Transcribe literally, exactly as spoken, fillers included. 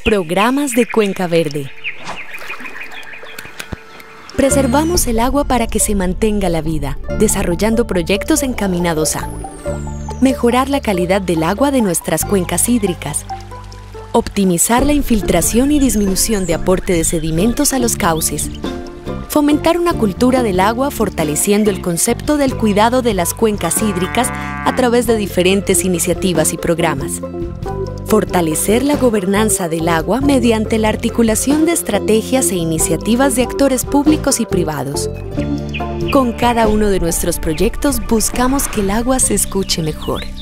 Programas de Cuenca Verde. Preservamos el agua para que se mantenga la vida, desarrollando proyectos encaminados a mejorar la calidad del agua de nuestras cuencas hídricas, optimizar la infiltración y disminución de aporte de sedimentos a los cauces, fomentar una cultura del agua fortaleciendo el concepto del cuidado de las cuencas hídricas a través de diferentes iniciativas y programas, fortalecer la gobernanza del agua mediante la articulación de estrategias e iniciativas de actores públicos y privados. Con cada uno de nuestros proyectos buscamos que el agua se escuche mejor.